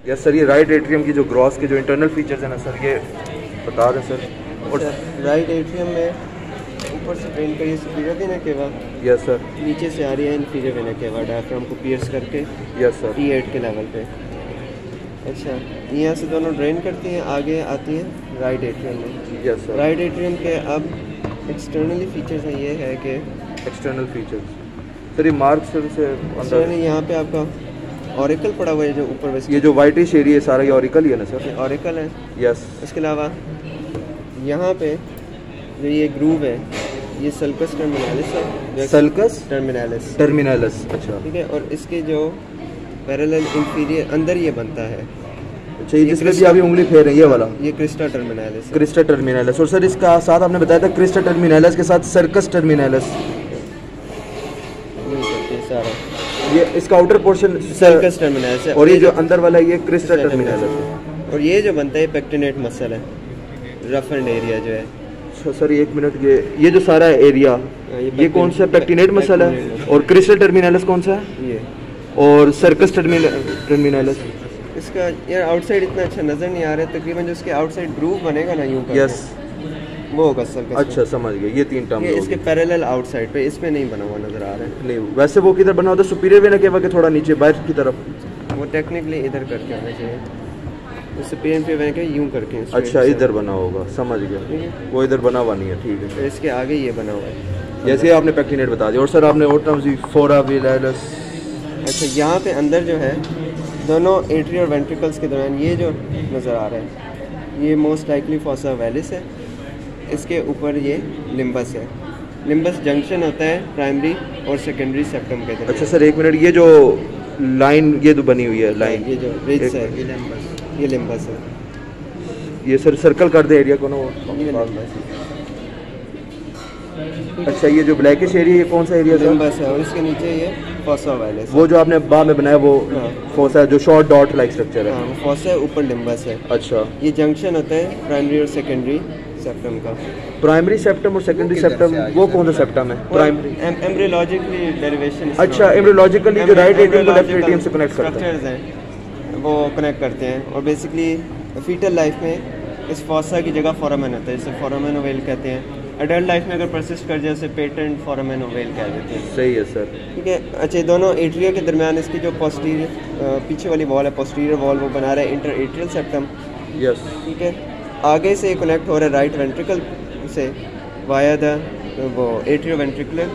Yes sir, ये right atrium की जो ग्रॉस के जो इंटरनल फीचर्स हैं ना सर, ये बता दें सर। और राइट एट्रियम में ऊपर से ड्रेन का ये superior vena cava, yes sir, नीचे से आ रही है इन्फीरियर वेना केवा डायफ्राम को पियर्स करके यस सर, T8 के लेवल पे। अच्छा, यहाँ से दोनों ड्रेन करती हैं, आगे आती हैं राइट एट्रियम में। Yes sir. राइट एट्रियम के अब एक्सटर्नली फीचर्स हैं, ये है कि एक्सटर्नल फीचर्स सर, ये मार्क सर से सर यहाँ पे आपका ऑरिकल पड़ा हुआ है जो ऊपर वैसे, ये जो वाइटिश एरिया है सारा ये ऑरिकल ही है ना सर? ऑरिकल है। यस। इसके अलावा यहाँ पे जो ये ग्रूव है ये सल्कस टर्मिनालिस है। सल्कस टर्मिनालिस, टर्मिनालिस, अच्छा ठीक है। और इसके जो पैरेलल इंफीरियर अंदर ये बनता है, अच्छा, ये जिसमें भी अभी उंगली फेर रहे हैं ये वाला, ये क्रिस्टा टर्मिनालिस। Crista terminalis. और सर इसका साथ आपने बताया था क्रिस्टा टर्मिनालिस के साथ सर्कस टर्मिनालिस, सारा ये इसका आउटर पोर्शन सर्कस टर्मिनालिस है। और ये जो अंदर वाला ये क्रिस्टा टर्मिनालिस है। और ये जो बनता है पेक्टिनेट मसल है, रफ एंड एरिया जो है। अच्छा सर, एक मिनट, ये जो सारा एरिया ये कौन सा पेक्टिनेट मसल है? और क्रिस्टा टर्मिनालिस कौन सा है? ये और सर्कस टर्मिनालिस। इसका यार आउटसाइड इतना अच्छा नज़र नहीं आ रहा है, तकरीबन जो इसके आउटसाइड ग्रूव बनेगा ना यूं करके, यस, वो होगा सर्कस। अच्छा समझ गए, ये तीन टर्म ये इसके पैरेलल आउटसाइड पे, इसमें नहीं बना हुआ नज़र आ रहा है। नहीं, वैसे वो किधर बना होता है? सुपीरियर वेना केवा के थोड़ा नीचे बाहर की तरफ, वो टेक्निकली इधर करके आना चाहिए, उससे पेन पे बन के यूं करके। अच्छा, इधर बना होगा, समझ गया, वो इधर बना हुआ नहीं है, ठीक है। तो इसके आगे ये बना हुआ है, जैसे आपने पेक्टिनेट बता दिया। और सर आपने और टर्म्स फोरा विलाइलस। अच्छा, यहाँ पे अंदर जो है दोनों एट्री और वेंट्रिकल्स के दरमियान ये जो नज़र आ रहा है ये मोस्ट लाइकली फॉसा वैलिस है। इसके ऊपर ये लिम्बस है। लिम्बस जंक्शन होता है प्राइमरी और सेकेंडरी सेप्टम के दरमियान। अच्छा सर, एक मिनट, ये जो लाइन ये तो बनी हुई है लाइन, ये जो रिज है ये लिम्बस है। ये सर सर्कल कर दे एरिया को ना, ये लिम्बस है। अच्छा, ये जो ब्लैकिश एरिया, ये कौन सा एरिया है? लिम्बस है। और इसके नीचे ये फॉसा वैलिस, वो जो आपने बाह में बनाया वो फोसा है, जो शॉर्ट डॉट लाइक स्ट्रक्चर है। हाँ, फॉसा है, ऊपर लिम्बस है। अच्छा, ये जंक्शन होता है प्राइमरी और सेकेंडरी सेप्टम का। प्राइमरी सेप्टम और सेकेंडरी सेप्टम, वो कौन सा सेप्टम है? Primary embryologically derivation. अच्छा, एम्ब्रियोलॉजिकली जो राइट एट्रियम को लेफ्ट एट्रियम से कनेक्ट करते हैं, स्ट्रक्चर्स हैं वो कनेक्ट करते हैं। और बेसिकली फीटल लाइफ में इस फॉसा की जगह फोरामेन होता है, जिसे फोरामेन ओवेल कहते हैं। एडल्ट लाइफ में अगर परसिस्ट कर जाए उसे पेटेंट फोरामेन ओवेल कह देते हैं। सही है सर, ठीक है। अच्छा, दोनों एट्रिया के दरमियान इसकी जो पोस्टीरियर पीछे वाली वॉल है, पोस्टीरियर वॉल, वो बना रहा है इंटर एट्रियल सेप्टम। यस, ठीक है। आगे से कनेक्ट हो रहा है राइट वेंट्रिकल से वाया द वो atrio ventricular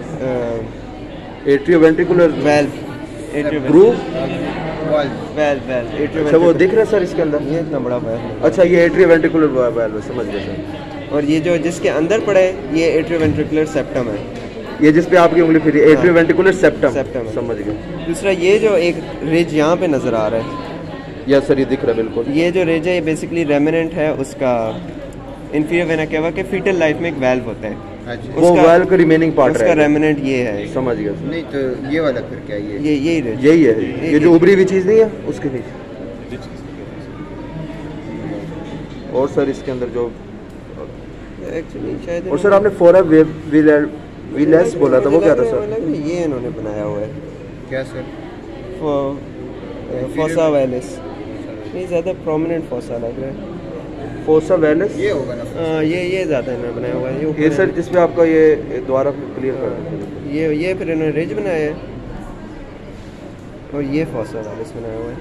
valve groove valve atrio. अच्छा, वो दिख रहा है सर इसके अंदर, ये इतना बड़ा वेल्व। अच्छा, ये एट्रियो वेंट्रिकुलर वेल्व, समझ गए सर। और ये जो जिसके अंदर पड़ा है ये एट्रियो वेंट्रिकुलर सेप्टम है, ये जिस पे आपकी उंगली फिरी, एट्रियो वेंट्रिकुलर सेप्टम, सेप्टम है। समझ गए। दूसरा ये जो एक रिज यहाँ पे नज़र आ रहा है, यस सर, ये दिख रहा है बिल्कुल। ये जो रिज है ये बेसिकली रेमिनेंट है उसका इंफीरियर वेना केवा के फीटल लाइफ में एक वेल्व होता है। अच्छा, वो वेल्व का रिमेनिंग पार्ट उसका रेमिनेंट ये है, समझ गया। नहीं तो ये वाला फिर क्या, ये यही रिज, यही है, ये जो उभरी हुई चीज़ नहीं है उसके नीचे। और सर इसके अंदर जो एक्चुअली शायद, और सर आपने फोरा विलेस बोला था, वो क्या था सर? ये इन्होंने बनाया हुआ है। क्या सर? फॉसा वैलिस, ये ज़्यादा प्रोमिनेंट फॉसा लग रहा है। फोसा वैलिस ये होगा ना? ये ज़्यादा इन्होंने बनाया हुआ है। ये सर जिसमें आपका ये द्वारा क्लियर कर देते, ये फिर इन्होंने रिज बनाया है। और ये फॉसा वैलिस बनाया हुआ है,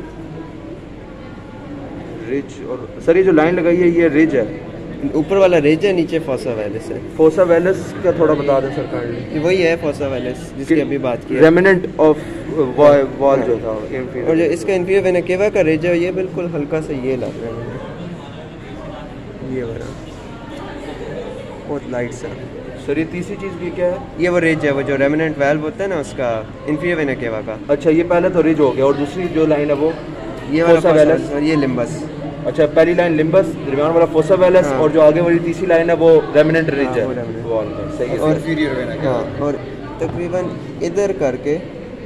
रिज। और सर ये जो लाइन लगाई है ये रिज है, ऊपर वाला रिज है, नीचे फॉसा वैलिस है। फोसा वैलिस का थोड़ा बता दें सर काइंडली। वही है फॉसा वैलिस जिसकी अभी बात की, रेमिनेंट ऑफ वॉल जो था इंफीरियर। और जो इसका इंफीरियर वेना केवा का रिज है ये बिल्कुल हल्का सा ये लग रहा है, ये वाला बहुत लाइट सा। सर ये तीसरी चीज़ भी क्या है? ये वो रिज है, वो जो रेमिनेंट वेल्व होता है ना उसका, इंफीरियर वेना केवा का। अच्छा, ये पहले तो रिज हो गया, और दूसरी जो लाइन है वो ये वाला फोसा वैलिस, और ये लिम्बस। अच्छा, पहली लाइन लिम्बस, दरमियान वाला फोसा वैलिस, और जो आगे वाली तीसरी लाइन है वो रेमिनेंट रिज है वॉल में। सही है। और इंफीरियर वेना केवा। हाँ, और तकरीबन इधर करके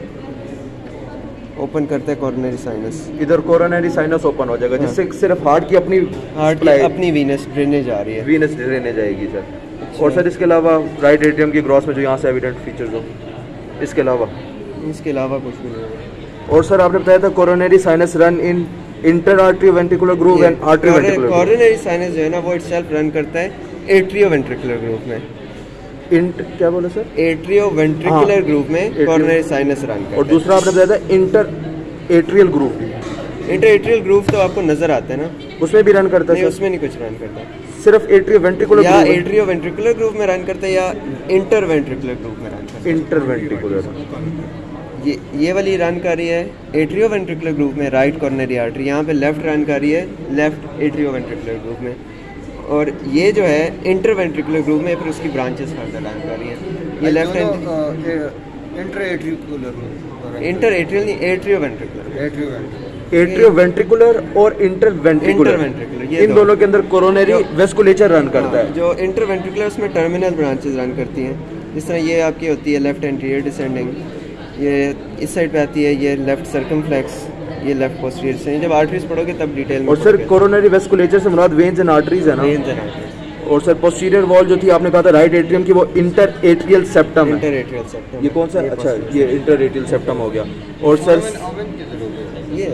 ओपन करते हैं कोरोनरी साइनस। इधर कोरोनरी साइनस ओपन हो जाएगा, जिससे सिर्फ हार्ट की अपनी वीनस ड्रेनेज आ रही है, वीनस ड्रेनेज जाएगी सर। और सर इसके अलावा राइट एट्रियम की ग्रॉस में जो यहाँ से एविडेंट फीचर्स हो, इसके अलावा कुछ भी नहीं है। और सर आपने बताया था coronary sinus run in inter artery ventricular groove and artery ventricular coronary sinus जो है ना वो इटसेल्फ रन करता है एट्रियो वेंट्रिकुलर ग्रूव में। इंट क्या बोला सर? एट्रियो वेंट्रिकुलर ग्रूव में कॉरोनरी साइनस रन करता है। और दूसरा आपने बताया था inter atrial groove. Inter atrial groove तो आपको नजर आता है ना, उसमें भी रन करता है? नहीं, उसमें नहीं कुछ रन करता, सिर्फ एट्रियो वेंट्रिकुलर या एट्रियो वेंट्रिकुलर ग्रूव में रन करता है या इंटर वेंट्रिकुलर ग्रूव में रन करता है। इंटर वेंट्रिकुलर ये वाली रन कर रही है एट्रियो वेंट्रिकुलर ग्रूव में, राइट कॉर्नरी आर्टरी। यहाँ पे लेफ्ट रन कर रही है लेफ्ट एट्रियो वेंट्रिकुलर ग्रूव में, और ये जो है इंटर वेंट्रिकुलर ग्रूव में फिर उसकी ब्रांचेस फर्दर रन कर रही है। ये लेफ्ट इंटर एट्रियल नहीं, एट्रियो वेंट्रिकुलर। एट्रियो वेंट्रिकुलर और इंटर वेंट्रिकुलर इन दोनों के अंदर कोरोनरी वेस्कुलेचर रन करता है। जो इंटर वेंट्रिकुलर उसमें टर्मिनल ब्रांचेस रन करती हैं, जिस तरह ये आपकी होती है लेफ्ट एंटीरियर डिसेंडिंग, ये इस साइड पे आती है, ये लेफ्ट सर्कमफ्लेक्स, ये लेफ्ट पोस्टीरियर से। जब आर्टरीज पढ़ोगे तब डिटेल में। और सर कोरोनरी वेस्कुलेचर से मुराद वेन्स एंड आर्टरीज है ना? Veins and arteries. और सर पोस्टीरियर वॉल जो थी आपने कहा था राइट एट्रियम की, वो इंटर एट्रियल सेप्टम है। इंटर एट्रियल सेप्टम ये कौन सा? अच्छा, ये इंटर एट्रियल सेप्टम हो गया। और सर ये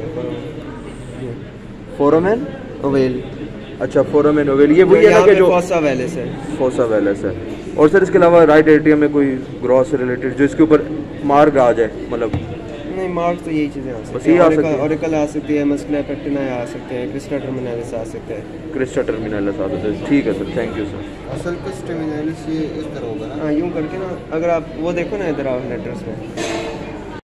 फोरामेन ओवेल। अच्छा, फोरामेन ओवेल, ये वही है ना कि जो फोसा वेलिस है। फोसा वेलिस है। और सर इसके अलावा राइट एट्रियम में कोई ग्रॉस से रिलेटेड जो इसके ऊपर मार्ग आ जाए, मतलब नहीं मार्क तो यही चीज़ें आ बस सकती यही आ हैं। सकती है। ऑरिकल आ सकती है, मस्कुलर पेक्टिना आ सकते हैं, क्रिस्टा टर्मिनालिस आ सकते हैं। क्रिस्टा टर्मिनालिस आ सकता है। ठीक है सर, थैंक यू सर। असल कुछ टर्मिनालिस ये इस तरह होगा ना। हाँ, यूँ करके ना, अगर आप वो देखो ना इधर आओ लेटर्स में,